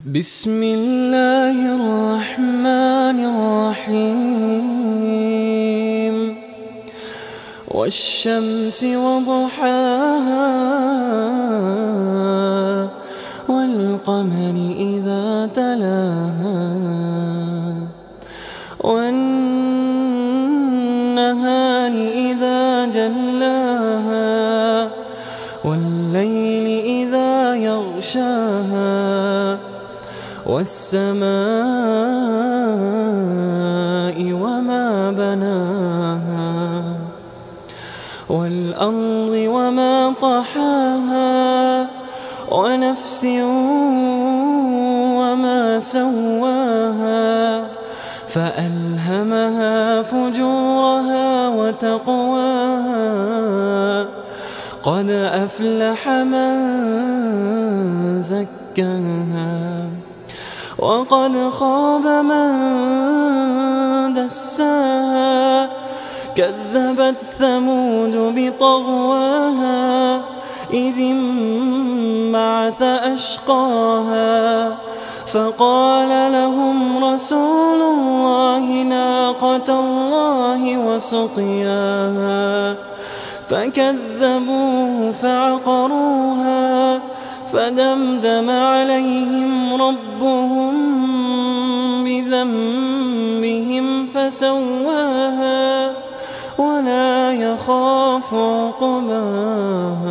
بسم الله الرحمن الرحيم والشمس وضحاها والقمر إذا تلاها والنهار إذا جلاها والليل إذا يغشاها والسماء وما بناها والأرض وما طحاها ونفس وما سواها فألهمها فجورها وتقواها قد أفلح من زكاها وقد خاب من دساها كذبت ثمود بطغواها إذ انبعث أشقاها فقال لهم رسول الله ناقة الله وسقياها فكذبوه فعقروها فدمدم عليهم ربهم بذنبهم فسواها ولا يخاف عقباها.